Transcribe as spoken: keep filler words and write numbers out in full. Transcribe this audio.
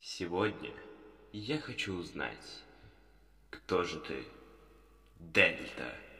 Сегодня я хочу узнать, кто же ты, Дельта?